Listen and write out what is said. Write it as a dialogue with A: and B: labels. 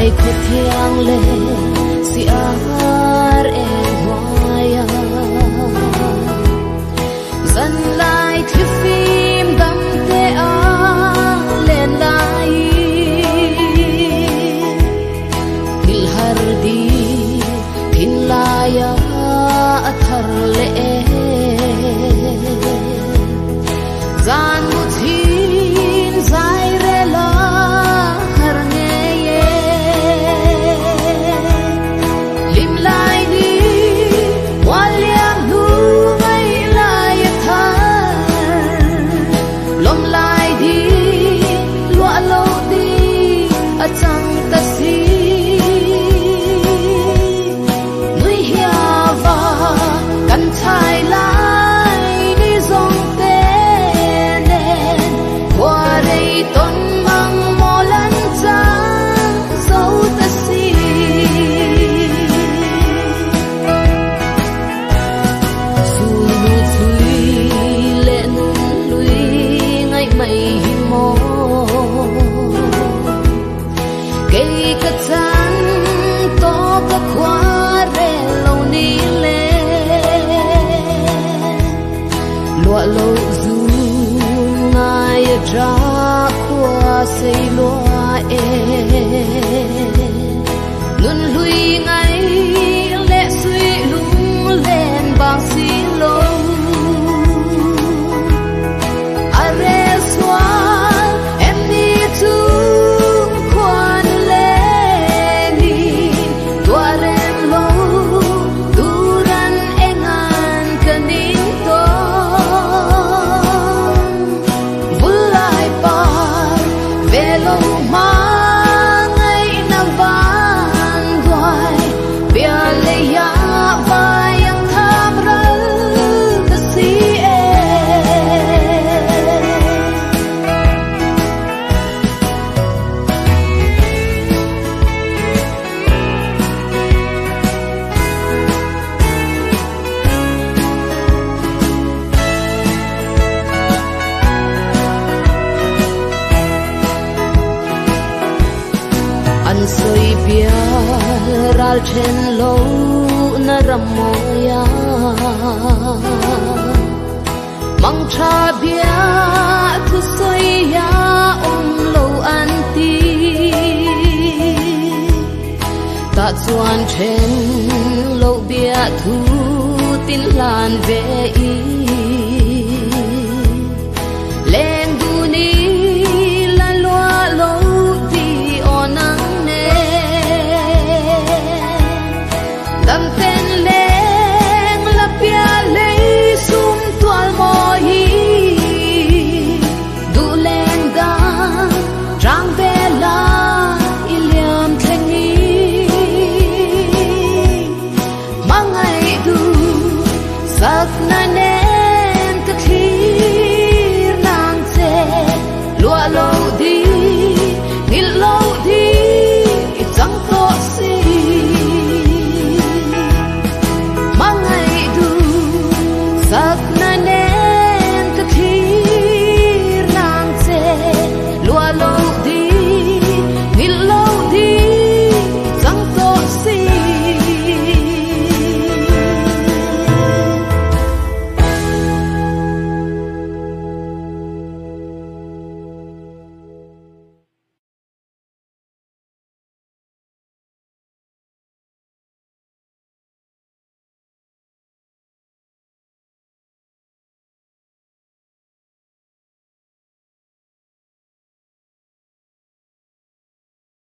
A: khut thiang le si ar e hoya zan lai thi phim dam te a len lai dil har di thin laya athar le zan mu thin zai re la har ne ye lim lai ni wal yam nu mai lai thar lom lai di lua lo di a chang ta si nui hia va kan thai lai ni zong te nen qua đây ton mang mo lan chang dấu ta si su nu chui lệ nun lui ngay mày hi mo cây cà chan to cà khoa re lâu ni le lụa lâu du ngay ra qua xây lụa e luôn lui ngay lệ suy lung lên bằng xí lâu are xoan em đi chung khoan lên đi tua rem lâu tu ran engan kanin to vulai par velo mangai na van doai bia le ya vai ang tham ral ta si e an soi bia ral chen lo na ramoya mang cha bia thu soi ya lo an ti ta chuan chen lo bia thu tin lan ve i len du ni la lua lo di onang ne dam ten leng la pia le sum tual mo hi du len da rang ve la iliam thengi mangai du sak na nen ka khir nang che lua lo di nil lo di chang to si mangai du sak na nen ka khir nang che lua lo di nil lo